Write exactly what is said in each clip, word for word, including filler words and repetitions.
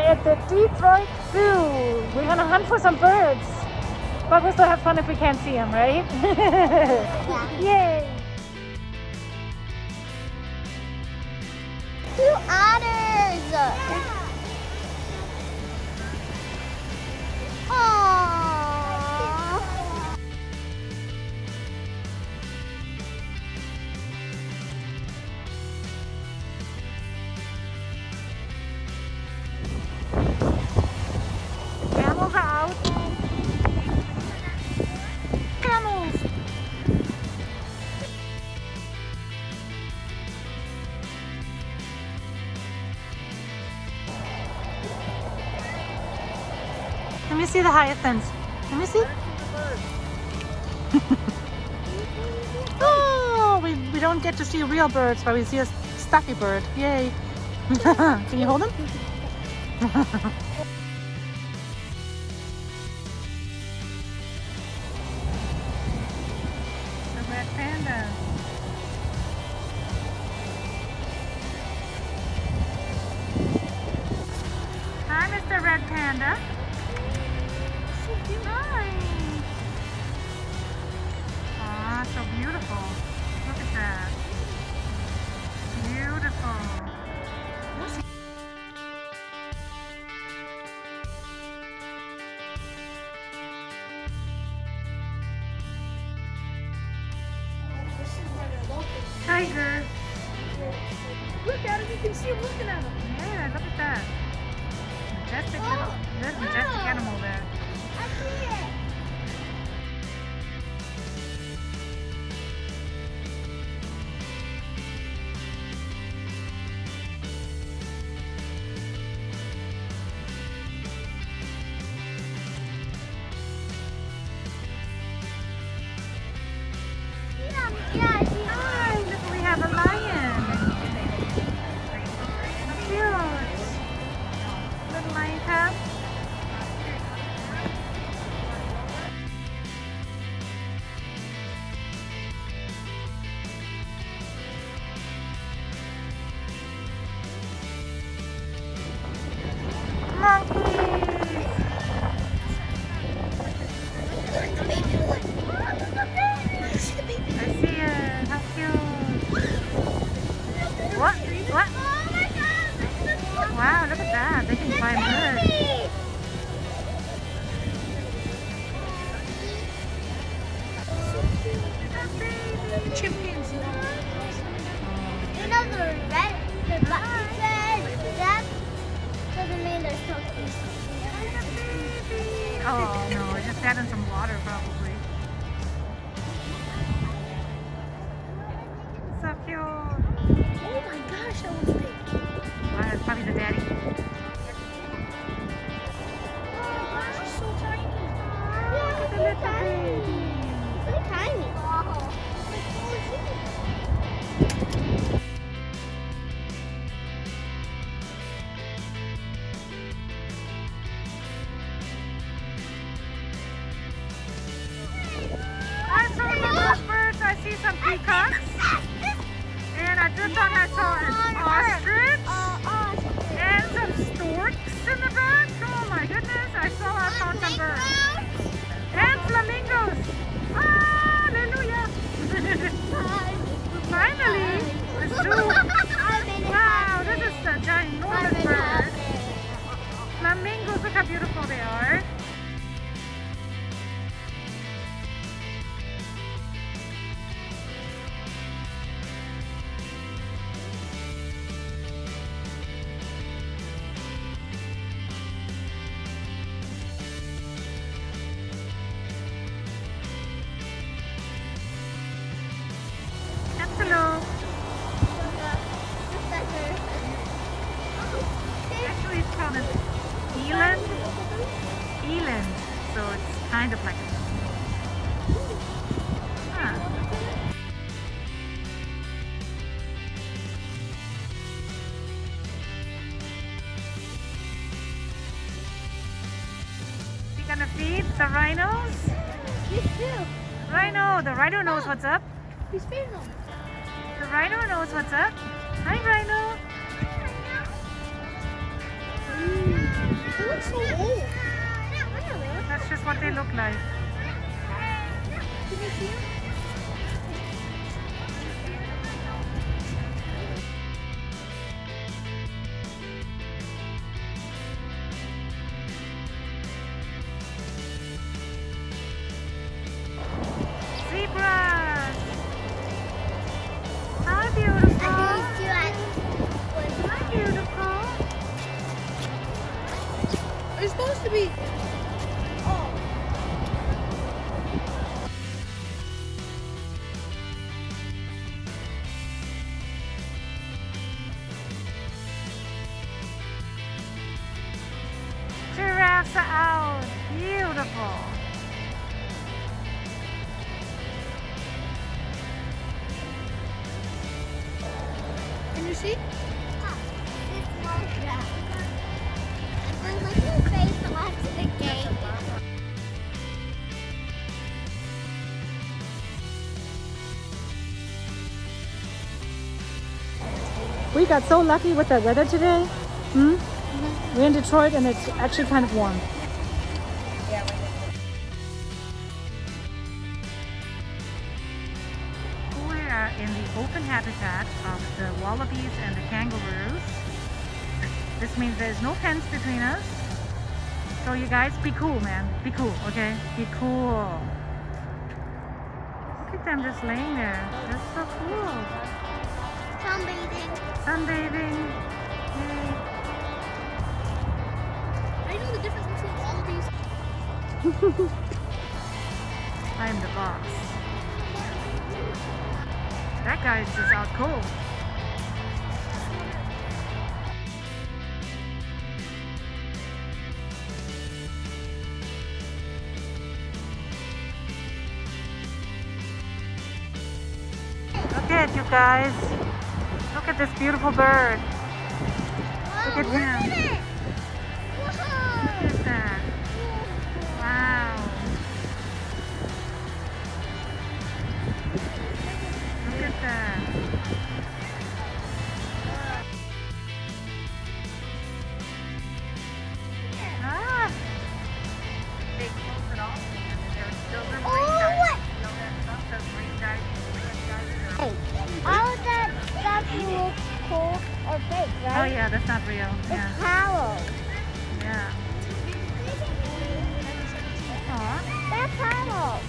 at the Detroit Zoo. We're gonna hunt for some birds. But we'll still have fun if we can't see them, right? Yeah. Yay! Two otters! Yeah. Camels are out. Camels! Let me see the hyacinths. Let me see. Oh, we, we don't get to see real birds, but we see a stuffy bird. Yay. Can you hold him? The red panda. Hi, Mister Red Panda. Hi. Ah, so beautiful. Look at that. Beautiful. Tiger. Look at him, you can see him looking at him. Yeah, look at that. Majestic little, there's a majestic animal there. I see it. Yeah, yeah, I see it. Hi, look, we have a lion. Cute. Little lion cub. Monkeys. Look, the baby one. I see the baby. I see it. How cute. What? What? Oh my God. Wow, look at that. They can climb good. Chimpanzee. You know the red, the black says that doesn't mean there's puppies. Oh no, it just sat in some water probably. So cute. Oh my gosh, that was big. Wow, that's probably the daddy. Oh, she's so tiny. Look at the little baby. So tiny. I saw some those birds. I see some peacocks. And I just thought I saw an ostrich. And some storks in the back. Oh my goodness. I saw I found some birds. And flamingos. Hallelujah. Finally, the zoo. Wow, this is a ginormous bird. Flamingos, look how beautiful they are. Antelope. Actually, it's called an eland. Eland. So it's kind of like a... Huh. You gonna feed the rhinos? Yes, too. Rhino, the rhino knows what's up. He's feeding them. The rhino knows what's up. Hi, rhino. Mm. They look so old. That's just what they look like. Can you see them? Zebras! Hi, beautiful! Hi, beautiful! They're supposed to be. Oh. Giraffes are out! Beautiful! Can you see? Look at his face the last of the game. We got so lucky with the weather today. Hmm? Mm-hmm. We're in Detroit and it's actually kind of warm. Yeah, we are in the open habitat of the wallabies and the kangaroos. This means there's no fence between us. So you guys, be cool, man. Be cool, okay? Be cool. Look at them just laying there. They're so cool. sunbathing. Sunbathing. Yay. I know the difference between wallabies. I am the boss. That guy's just out cold. Look at you guys. Look at this beautiful bird. Whoa, Look at look him. at it. Whoa. Look at that. Wow. Look at that. Ah. They close it off and there's still the Oh, marine diving. what? You know that stuff, the marine diving, marine diving or- All that stuff looks cool or fake, Oh right? yeah, that's not real. It's Yeah. hollow. Yeah. Aw. That's hollow.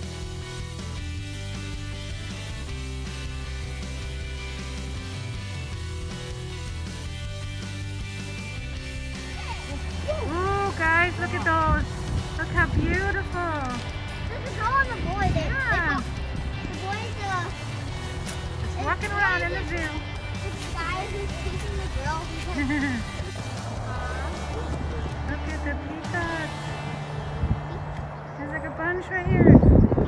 Ooh, guys, look at those. Look how beautiful. This is all on the boy. They, Yeah. they, the boy's uh, It's walking around in the zoo. this guy who's chasing the girl. Because, Look at the peacocks. There's like a bunch right here.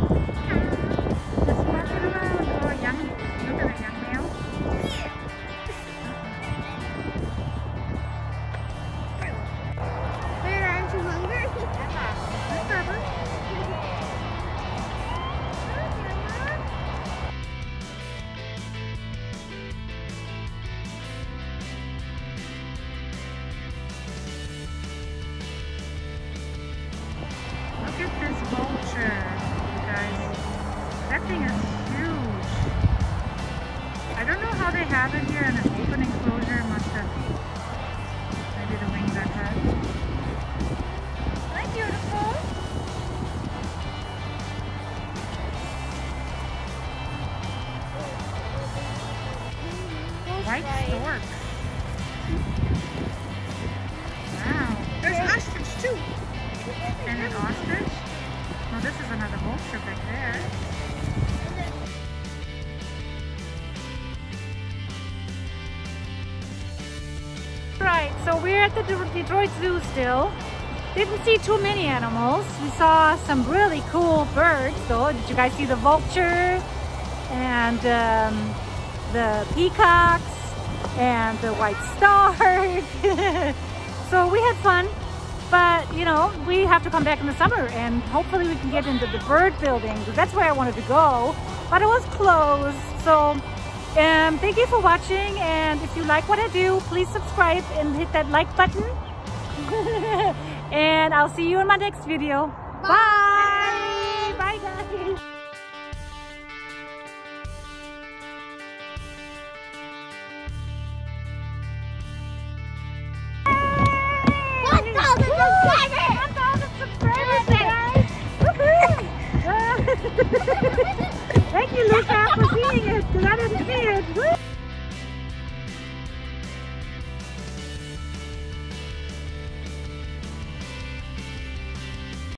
Just walking around. Oh, a young, look at a young male. Wait, aren't you hungry? What's up, huh? Look at this vulture, you guys. That thing is huge. I don't know how they have it here in an open enclosure. Must have maybe the wings are cut. Hi, beautiful. White storks. Wow. There's ostrich too. And an ostrich? No, this is another vulture back there. Right, so we're at the De- Detroit Zoo still. Didn't see too many animals. We saw some really cool birds though. Did you guys see the vulture? And um, the peacocks and the white star. So we had fun. But, you know, we have to come back in the summer and hopefully we can get into the bird building because that's where I wanted to go. But it was closed. So um, thank you for watching. And if you like what I do, please subscribe and hit that like button. And I'll see you in my next video. Bye. Bye, Bye guys.